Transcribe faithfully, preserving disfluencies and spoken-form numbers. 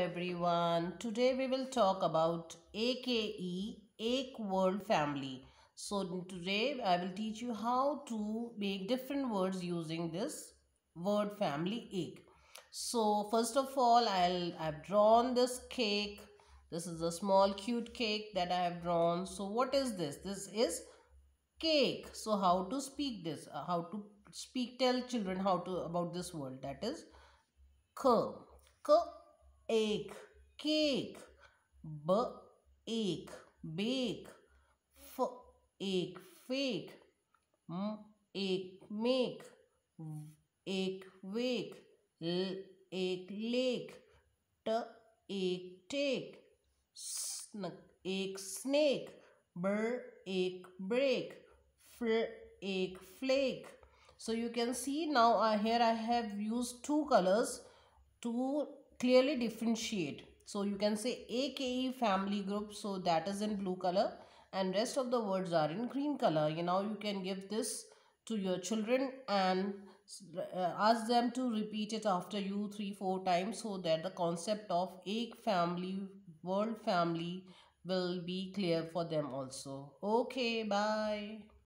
everyone. Today we will talk about A K E, Ek Word Family. So today I will teach you how to make different words using this word family Ek. So first of all, I'll I've drawn this cake. This is a small cute cake that I have drawn. So what is this? This is cake. So how to speak this? Uh, how to speak? Tell children how to about this word. That is k. K एक cake, b एक bake, f एक fake, m एक make, v एक wake, l एक lake, t एक take, s एक snake, br एक break, fl एक flake. So you can see now uh, here I have used two colors to clearly differentiate. So you can say A K E family group, so that is in blue color and rest of the words are in green color. You know, you can give this to your children and uh, ask them to repeat it after you three four times so that the concept of Ek family, world family will be clear for them also. Okay, bye.